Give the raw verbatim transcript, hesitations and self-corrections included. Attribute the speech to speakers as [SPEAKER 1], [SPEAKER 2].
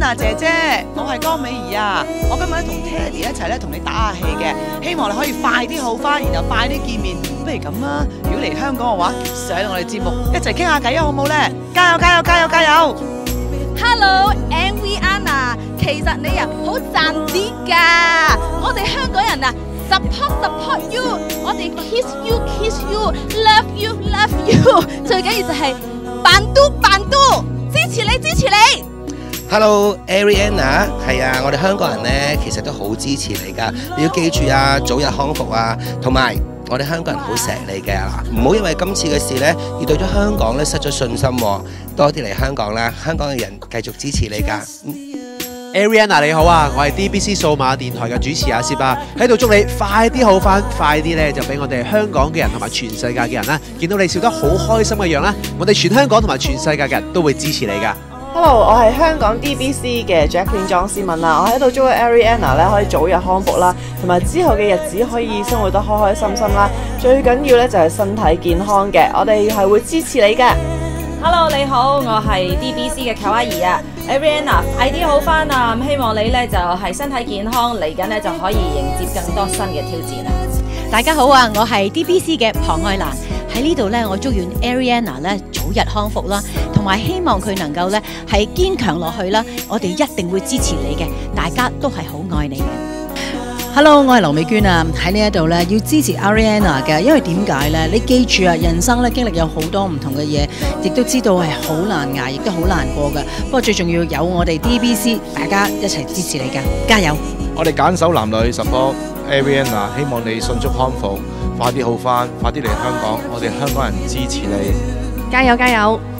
[SPEAKER 1] Ariana 姐姐，我係江美儀啊！我今日咧同 Teddy 一齊咧同你打下氣嘅，希望你可以快啲好返，然後快啲見面。不如咁啊，如果嚟香港嘅話，上我哋節目一齊傾下偈啊，好唔好咧？加油加油加油加油
[SPEAKER 2] ！Hello，M V Anna， 其實你啊好賺啲㗎，我哋香港人啊 support support you， 我哋 kiss you kiss you，love you love you， 最緊要就係扮都扮都，支持你支持你。
[SPEAKER 3] Hello，Ariana， 係啊，我哋香港人咧其實都好支持你㗎，你要記住啊，早日康復啊，同埋我哋香港人好錫你嘅嗱，唔好因為今次嘅事咧而對咗香港咧失咗信心喎，多啲嚟香港啦，香港嘅人繼續支持你㗎。
[SPEAKER 4] Ariana 你好啊，我係 D B C 數碼電台嘅主持阿攝啊，喺度祝你快啲好返，快啲咧就俾我哋香港嘅人同埋全世界嘅人啦，見到你笑得好開心嘅樣啦，我哋全香港同埋全世界嘅人都會支持你㗎。
[SPEAKER 5] Hello， 我係香港 D B C 嘅 Jacqueline 莊思敏啦，我喺度祝 Ariana 咧可以早日康復啦，同埋之後嘅日子可以生活得開開心心啦，最緊要咧就係身體健康嘅，我哋係會支持你嘅。
[SPEAKER 6] Hello， 你好，我係 D B C 嘅舅阿姨啊 ，Ariana， 快啲好返啊！希望你咧就係身體健康，嚟緊咧就可以迎接更多新嘅挑戰啊！
[SPEAKER 7] 大家好啊，我係 D B C 嘅龐愛蘭，喺呢度咧，我祝願 Ariana 咧早日康復啦，同埋希望佢能夠咧係堅強落去啦，我哋一定會支持你嘅，大家都係好愛你嘅。
[SPEAKER 8] Hello， 我係劉美娟啊！喺呢一度咧，要支持 Ariana 嘅，因為點解咧？你記住啊，人生咧經歷有好多唔同嘅嘢，亦都知道係好難捱，亦都好難過嘅。不過最重要有我哋 D B C， 大家一齊支持你㗎，加油！
[SPEAKER 9] 我哋揀手男女 support Ariana， 希望你迅速康復，快啲好返，快啲嚟香港，我哋香港人支持你，
[SPEAKER 5] 加油加油！